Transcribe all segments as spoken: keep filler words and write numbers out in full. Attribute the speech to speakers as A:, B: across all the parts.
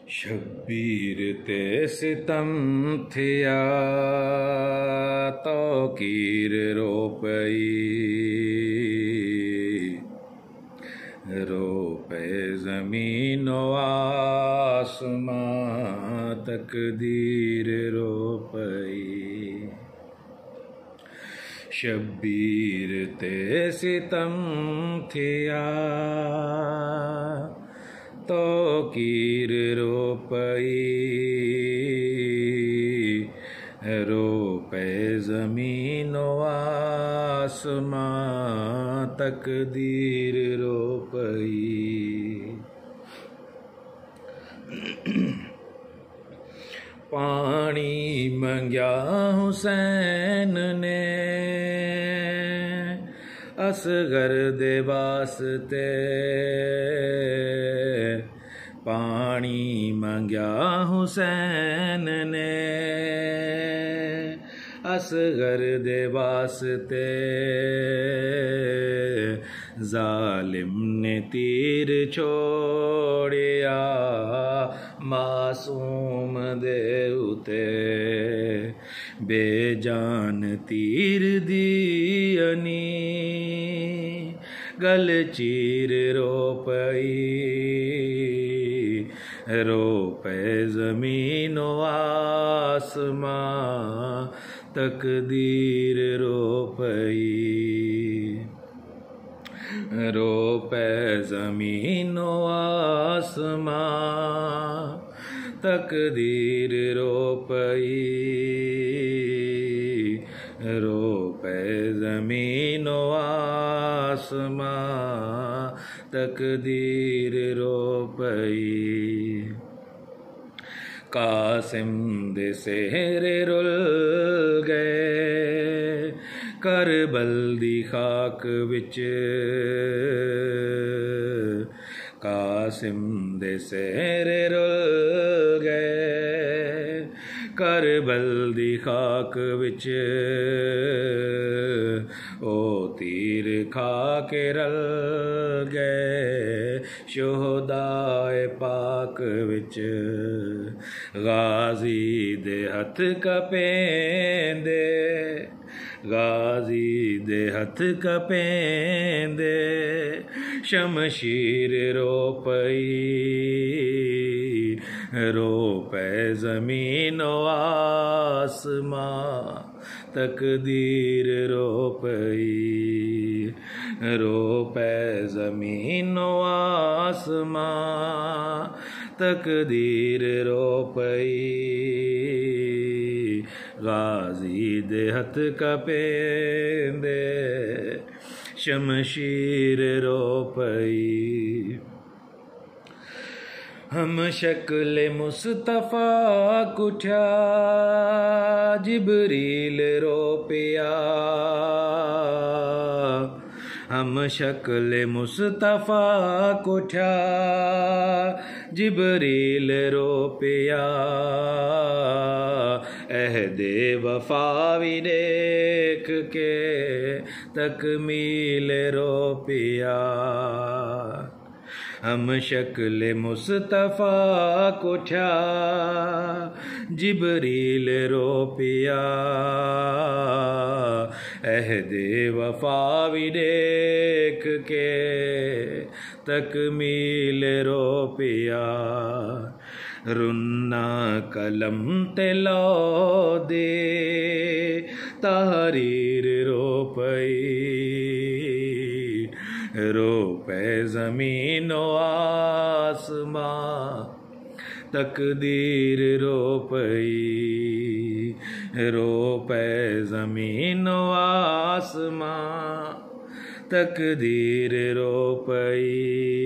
A: शब्बीर ते सितम थिया तो कीर रो पई, रो पे ज़मीनो आसमां तकदीर रो पई। शब्बीर ते सितम थिया तो कीर रो पई, रो पे ज़मीनो आसमां तकदीर रो पई। पानी मंग्या हुसैन ने असगर दे वास्ते, पानी मंग्या हुसैन ने असगर दे वास्ते, जालिम ने तीर छोड़िया मासूम दे उते, बेजान तीर दियनी गल चीर रो पई, रो पे ज़मीनो आसमां तकदीर रो पई, रो पे ज़मीनो आसमां तकदीर रो पई, रो पे ज़मीनो आसमां तकदीर रो पई। कासिम दे सेहरे रुल गए करबल दी खाक विच, कासिम दे सेहरे रुल गए करबल दी खाक विच, ओ तीर खा के रल गए शोहदाए पाक विच, गाजी दे हथ कपेंदे, गाजी दे हथ कपेंदे शमशीर रो पई, रो पे ज़मीनो आसमां तकदीर रो पई, रो पे ज़मीनो आसमां तकदीर रो पई, गाजी दे हथ कपेंदे शमशीर रो पई। हम शक्ल मुस्तफ़ा कुठा जिबरील रो पिया, हम शक्ल मुस्तफ़ा कुठा जिबरील रो पिया, अहदे वफा भी देख के तकमील रो पिया, हम शक्ल मुस्तफ़ा कुठा जिबरील रो पिया, अहदे वफा भी देख के तकमील रो पिया, रुन्ना कलम ते लो दे तहरीर रो पई, रो पे ज़मीनो आसमां तकदीर रो पई, रो पे ज़मीनो आसमां तकदीर रो पई,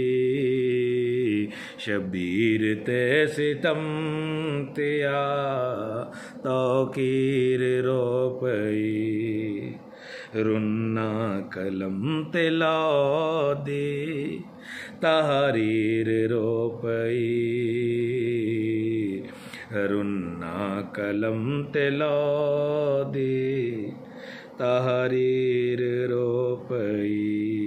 A: शब्बीर ते सितम थिया तो कीर रो पई, रुन्ना कलम ते लो दे तहरीर रो पई, रुन्ना कलम ते लो दे तहरीर रो पई।